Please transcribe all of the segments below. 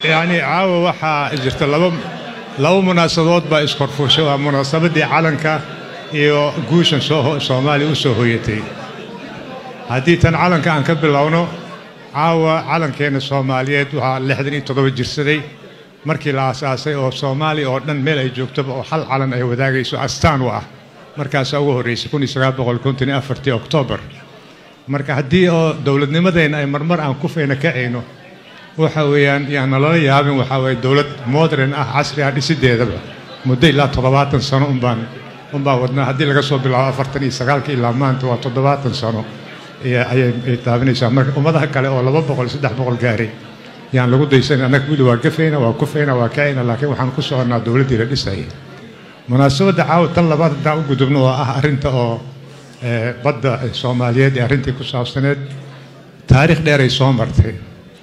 يعني caawa waxaa jirta laba munaasabadood baa iskorfuushay waa munaasabadii calanka iyo guushan Soomaaliya u soo hooyatay haddii tan calanka aan ka bilowno caawa calankeena Soomaaliyeed waxaa 67 jirsaday markii la aasaasay oo Soomaaliya oo dhan meel ay joogto oo hal calan ay wadaagayso astaan u ah markaas ugu horeysay 1954 Oktoobar marka haddii oo dawladnimadeena ay marmar aan ku feena kacayno waxa weeyaan yaana la yaabin waxa way dawlad modern ah casri ah dhisideedaba muddo ilaa 70 sano baan wadnaa haddii laga soo bilaabo 49 ilaa maanta waa 70 sano ayay taabanaysaa marka ummadaha kale oo 200 300 gaaray yaan lagu daysan anag wili waa gafeena waa ku feena waa kaayna laakiin waxaan ku soconaa dawladda la dhisay munaasabada caawtan labaad daa u gudubno oo ah arinta oo badda Soomaaliyeed ee arintii ku saabsaneed taariikh dheer ay soo martay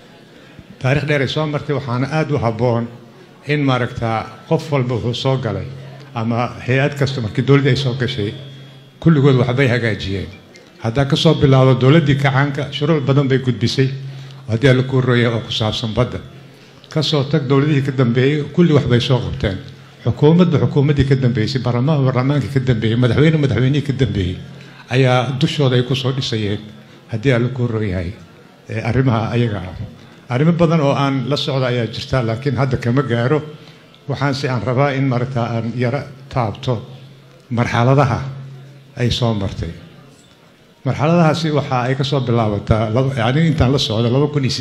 waxaana aad u haboon in maaragta qof walba uu soo galay ama hay'ad kasta markii dawladda ay soo gashay kulligood waxbay hagaajiyeen hadda ka soo bilaabo dawladdii kacaanka shuruuc badan bay gudbisay haddii la ku rooyay oo ku saabsan badda ka soo tag dawladihii ka dambeeyay kulli waxbay soo qabteen xukuumaddii ka dambeysay baarlamaankii ka dambeeyay madaxweynihii ka dambeeyay ayaa dushooda ay ku soo dhisayeen haddii la ku rooyay arrimaha ayaga arrimo badan oo aan la socdo ayaa jirta laakiin hadda kama gaaro waxaan si aan rabaa in marta aan yara taabto marxaladaha ay soo martay marxaladahaasi waxa ay ka soo bilaabataa yani intaan la socdo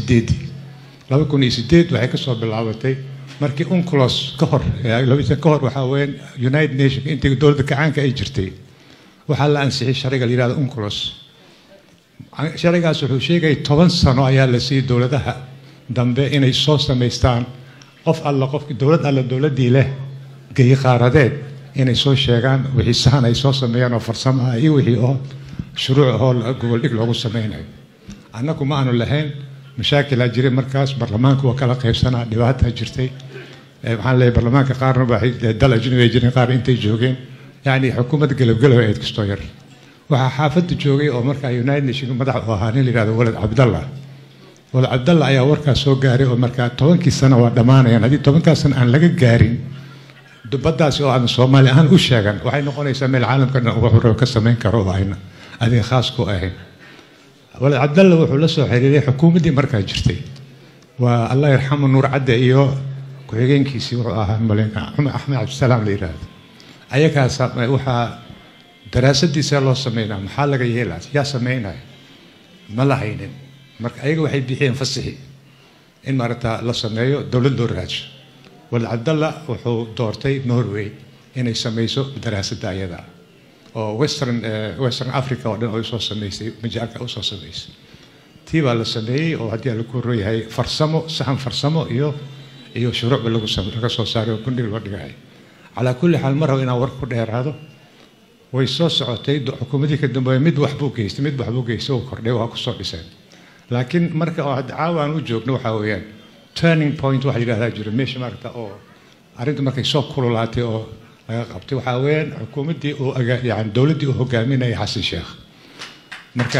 2008 waxay ka soo bilaabatay markii UNCLOS ka hor waxa weyn United Nations intii dawladda kacaanka ay jirtay waxa la ansixiyay sharciga la yiraahdo UNCLOS sharcigaas wuxuu sheegay 10 sano ayaa la siiyay dawladaha dambe inay soo sameystaan qofkii dawladdii leh geey qaaradeed inay soo sheegaan wixii sahan ay soo sameeyaan oo farsamo ah iyo wixii oo shuruuc oo gobol dhig loogu sameeyay annagu ma aanu lahayn mashaakil jiray markaas baarlamaanku waa kala qaybsanaa dhibaato jirtay waxaan leeyahay baarlamaanka qaarna waxay dalajinay jireen qaar intay joogeen yani xukuumad galabgalay ay kasto yar waxa xaafadda joogay oo markaa United Nations madax u ahaa nin la yiraahdo Walad Cabdallah ayaa warkaas soo gaaray oo markaa 10 sano waa dhamaanayaan haddii 10 sano aan laga gaarin dubadaas oo aan Soomaali ahaan u sheegan waxay noqonaysaa meel caalamka dhan wuxuu ka sameyn karo oo ayna adiga khaas ku ahayn Walad Cabdallah wuxuu la soo xiriiray xukuumaddii markaa jirtay waa Allah yarxamu Nuur Cadde iyo ku-xigeenkiisii wuxuu ahaa Maleenka Axmed Cabdisalaam la yiraahdo ayagaas waxa daraasadiisa loo sameeyay maxaa laga yeelaa yaa sameynay ma lahaynin marka ayaga waxay bixiyeen fasaxi in marata la sameeyo dawlad loo raajo Walad Cabdallah wuxuu doortay Norway inay sameyso daraasadda ayada oo Western Africa oo dhan oo soo sameysay majaalka oo soo sameysay tiiba la sameeyay oo haddii la ku rooyay sahan farsamo iyo shuruuc lagu soo saaray oo kundhig loo dhigay على كل حال مرة إن أورك دير هذا ويسوس عتيد حكومتي كدم مد وحبوك يسوق كردي وهاكسر بسان لكن مرة واحد عاون وجوك نوحويان turning point واحد هذا جري مش مرة أو أريد مرة يسوق كرولاتي أو قبتي وحويان حكومتي أو يعني دولتي أو حكامين أي حسن شيخ مرة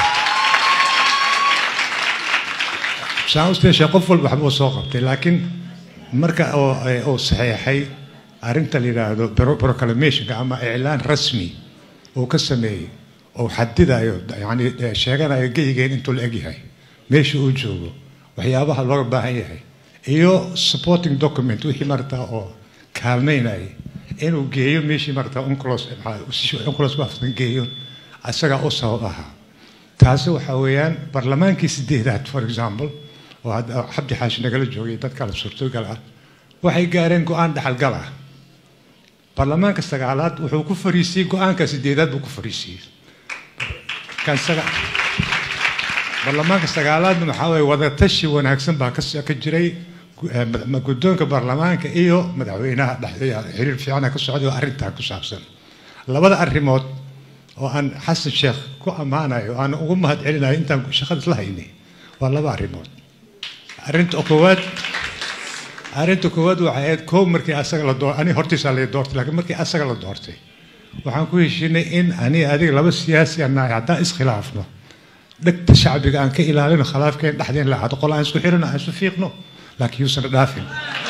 شاوس ليش يقفل بحبو سوقتي لكن مرة أو صحيحي أرنتا اللي هذا بروكلاميشن أما إعلان رسمي وكسمي أو حدد يعني شيئا يجي أنتوا الأجي هاي ماشي وجوه وحيابها الوربة هي إيو supporting document وهي مرتا أو كالمين هاي إنه جيو ماشي مرتا أنكروس وافن جيو أسرع أصوبها تاسو حويان برلمان كيس ديدات for example وهذا حبدي حاش نقل الجوي تذكر بصورته قالها وحي قارن قوان دحل قالها برلمانك استقالات وحو كفريسي قوان كسديدات بو كفريسي كان برلمانك استقالات محاوي وضع تشي وناكسن باكس كجري ما قدونك برلمانك ايو مدعوينها حرير في عنا كسعودي وارنتها كسابسن لبدا الريموت وان حسن الشيخ كو امانه وانا امهد علينا انت شخص لهيني والله با الريموت ارنت اقوات أرنتو كواد وحيد كوم مركي أسرع الدور أنا هرتي سالي دورت لكن مركي أسرع الدورتي وحنكوي شيء إن أنا هذه لبس سياسي أنا عدا خلافنا دك الشعب كان كإلى لنا خلاف كان لحدين لا هتقول أنا سكحرنا أنا سفيقنا laakiin yuusan dhaafin.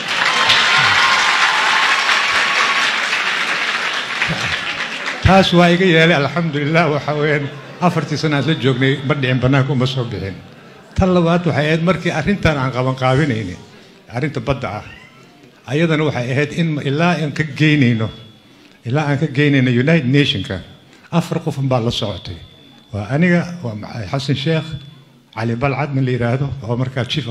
taas waa iga yeelay alxamdulilah. waxa weeyaan 4 sanaad la joognay ma dhicin bannaanka uma soo bixin. tan labaad waxay ahayd markii arrintan aan qabanqaabinayni arrinta badda ah ayadana waxay ahayd in ilaa aan ka geynayno United Nationka 4 qof baa la socotay. waa aniga waa xasan sheekh cali balcad min la yiraahdo oo markaa chief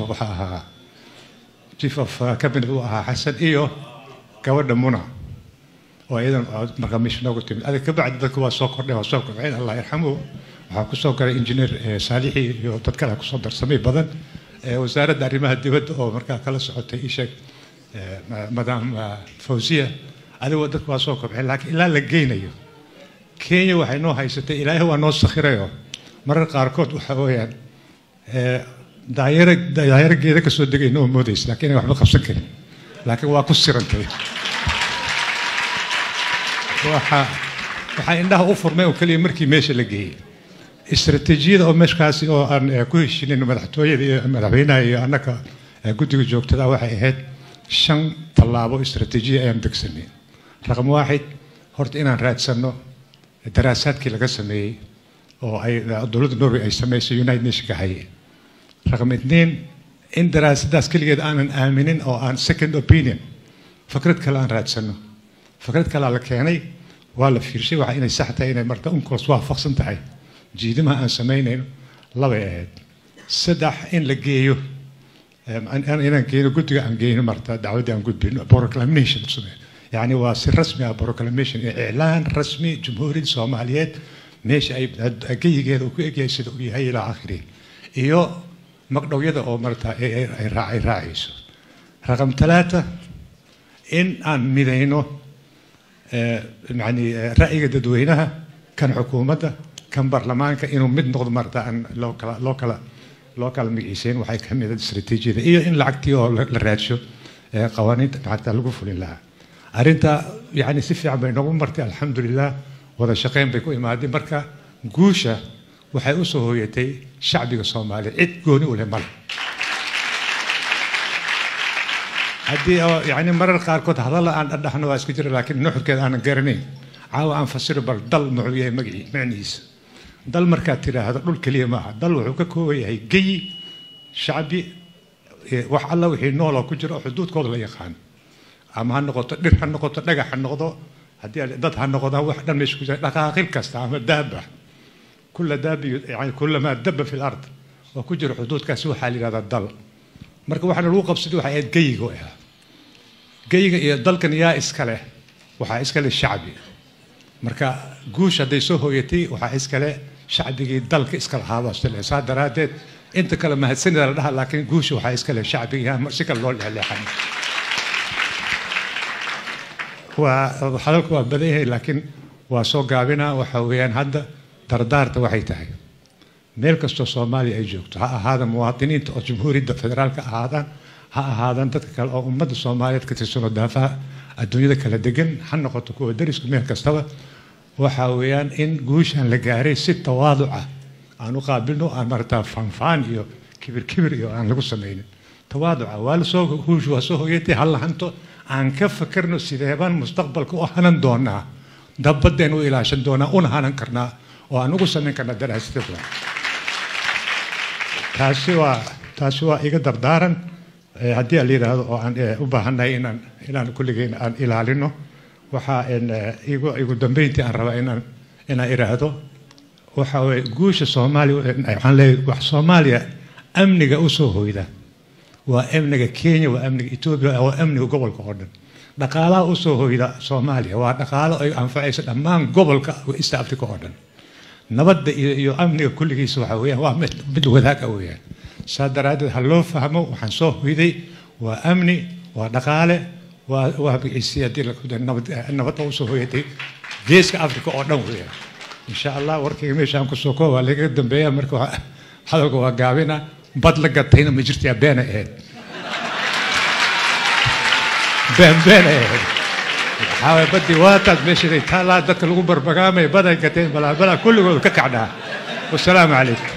of cabinet uu ahaa xasan iyo gabadha Muna oo iyadan markaa meesha noogu timid. adiga ka bacdi dadku waa soo kordhay Allah yarxamuhu. waxaa ku soo galay injineer Saalixi iyo dad kale ku soo darsamay badan. wasaaradda arrimaha dibadda oo markaa kala socotay ishak madam Fawziya. adiga dadku waa soo kordhay laakiin ilaa la geynayo Kenya waxay noo haysatay ilaahay waa noo sakhirayo marar qaarkood waxa weeyaan daayira geeda ka soo degay noo moodays laakiin waxba qabsan karin laakiin waa ku sirantay. waxaa indhaha u furmay oo kaliya markii meesha la geeyey. istaraatiijiyada oo meeshkaasi oo aan ku heshiinin madaxtooyada iyo madaxweynaha iyo annaka guddiga joogtada waxay ahayd 5 tallaabo istaraatiijiya ayaan degsanay. raqam 1 horta inaan raadsano daraasaadkii laga sameeyey oo ay dowladda Norway ay sameysay United Nations ka hayay. raqam 2 in daraasadaas kaligeed aanan aaminin oo aan second opinion fikrad kale aan raadsano. fikrad kale la keenay waa la fiirshay waxa inay sax tahay inay marka unkos waafaqsan tahay jiidimaha aan sameynayno. 2 ahayd. 3 in la geeyo inaan geeyo guddiga aan geeyno marta dacwadda aan gudbino proclamation يعني واسي رسمي بروكلاميشن اعلان رسمي جمهوريه الصوماليات ماشي اي اجيgeeda ku egyahay sida uu yahay ilaa aakhiri iyo maqdhowyada oo marta ay raacayso. raqam 3 in aan midayno يعني ra'yiga dadweynaha kan xukuumadda kan baarlamaanka inuu mid noqdo marta aan loo kala magiciiseen waxay ka mid ah istaraatiijiyada iyo in lacagtii oo la raadsho qawaaniinta lacagta lagu fulin lahaa. arrinta yani si fiican bay noogu martay alxamdulilah. wada shaqeyn bay ku imaadeen marka guusha waxay u soo hooyatay shacbiga Soomaaliya cid gooni u leh mal. haddii yani marar qaarkood hadalla aan dhadhaxno waa iska jira laakiin nuxurkeeda aanan garanayn. caawa aan fasiro bal dal muxuu yahay macnihiisa. dal markaad tiraahdo dhul keliya maaha. dal wuxuu ka kooban yahay geyi shacbi wax alla wixii nool oo ku jira oo xuduudkooda la yaqaan. ama ha noqoto dhir ha noqoto dhagax ha noqdo haddii dad ha noqdo wax dhan meesha ku jira dhaqaaqil kasta ama daaba kulla daabi yani kullama dabba fi al-ard oo ku jira xuduudkaasi waxaa la yidhahdaa dal. marka waxaana lagu qabsaday waxay ahayd geyiga ah. geyiga iyo dalkan yaa iska leh waxaa iska leh shacbi. marka guush hadday soo hooyatay waxaa iska leh shacbigii dalka iska lahaaba saa daraadeed inta kale mahadsanida la dhaha laakiin guusha waxaa iska leh shacbigii si kale loo leexleexan. وحلقة بديه لكن وصوغابنا وحويان هذا دردارته waxay tahay meel kasto Soomaali ay joogto ha ahaada muwaadiniinta oo jamhuuriyadda federaalka ha ahaadaan dadka kale oo ummadda Soomaaliyeed ka tirsan daafaha adduunyada kala degan ha noqoto kuwa dariska meel kastaba waxa weeyaan in guushan la gaaray si tawaaduc ah aan u qaabilno aan martaa fanfaan iyo kibir iyo aan lagu sameeynin. tawaaduc waa la soo guushu waa soo hooyatay hal hanto aan ka fakarno sideebaan mustaqbalka u hanan doonaa dabadeen u ilaashan doonaa una hanan karnaa oo aan ugu samayn karnaa daraasada. taasi waa iga dardaaran haddii la yiraahdo oo aan u baahanahay inaan kulligeen aan ilaalino. waxa igu dambeyntii aan rabaa inaan iraahdo waxa way guusha Soomaaliya waxaan leeyahay wax Soomaaliya amniga u soo hooyda وأمنك كينيا وأمنك إثيوبيا وأمنك قبل كordon dhaqaalaha u soo hooyda Soomaaliya waa dhaqaalo ay anfacayso dhammaan gobolka East Africa oo dhan. nabadda iyo amniga kulligiisa waxa weeyaan waa mid wadaag ah weeyaan. saa daraadeed ha loo fahmo waxaan soo hooyday waa amni waa dhaqaale waa bixisiyadii nabadda u soo hooyatay geeska Afrika oo dhan weeyaan. insha Allah warkayga meeshaan ku soo kooba laga dambeeyaa marka hadalku waa gaabina bad la gatayna ma jirtaa been ahayd. been ahayd. حاول بدي واتد مشي تلا دك الغبر بقامي بدأ كتير بلا كل كعدها. والسلام عليكم.